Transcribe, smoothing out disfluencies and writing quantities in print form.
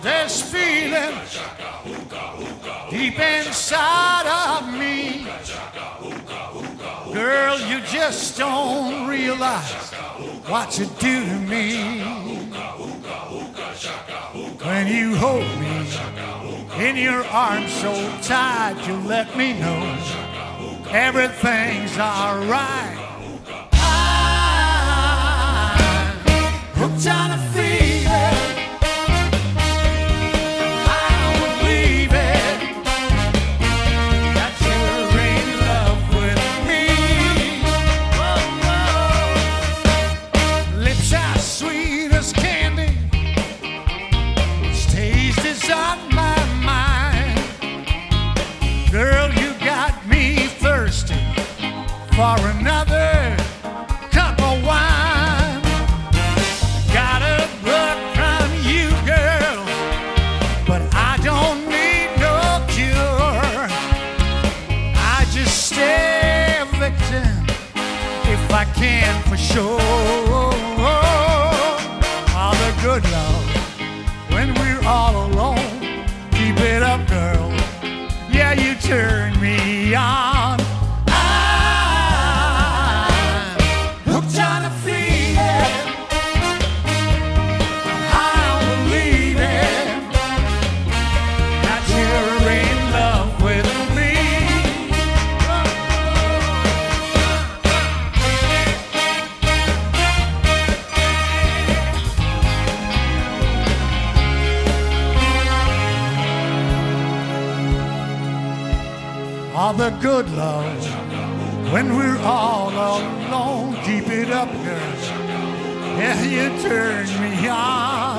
this feeling deep inside of me. Girl, you just don't realize what you do to me. When you hold me in your arms so tight, you let me know everything's alright. I'm hooked on a feeling. I don't believe it that you're in love with me. Whoa, whoa. Lips as sweet as candy, taste is on my mind. Girl, you got me thirsty for another cup of wine. Got a bug from you, girl, but I don't need no cure. I just stay a victim if I can, for sure. All the good love when we're all alone. Keep it up, girl. Yeah, you turn me on. I'm hooked on a feeling. I don't believe it that you're in love with me. All the good love when we're all alone. Keep it up, girl. Yeah, you turn me on.